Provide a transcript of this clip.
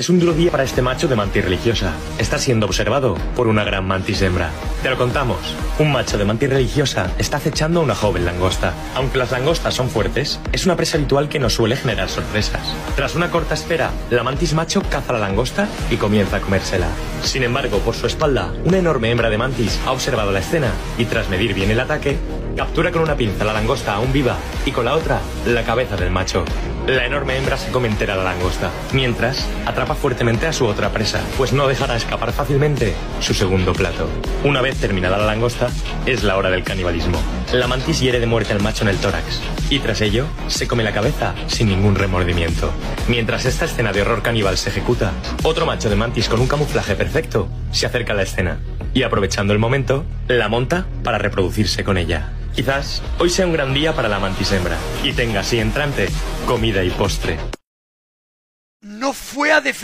Es un duro día para este macho de mantis religiosa. Está siendo observado por una gran mantis hembra. Te lo contamos. Un macho de mantis religiosa está acechando a una joven langosta. Aunque las langostas son fuertes, es una presa habitual que no suele generar sorpresas. Tras una corta espera, la mantis macho caza a la langosta y comienza a comérsela. Sin embargo, por su espalda, una enorme hembra de mantis ha observado la escena y tras medir bien el ataque, captura con una pinza la langosta aún viva y con la otra, la cabeza del macho. La enorme hembra se come entera la langosta, mientras atrapa fuertemente a su otra presa, pues no dejará escapar fácilmente su segundo plato. Una vez terminada la langosta, es la hora del canibalismo. La mantis hiere de muerte al macho en el tórax, y tras ello, se come la cabeza sin ningún remordimiento. Mientras esta escena de horror caníbal se ejecuta, otro macho de mantis con un camuflaje perfecto se acerca a la escena, y aprovechando el momento, la monta para reproducirse con ella. Quizás hoy sea un gran día para la mantis hembra y tenga así entrante comida y postre. No fue a defender.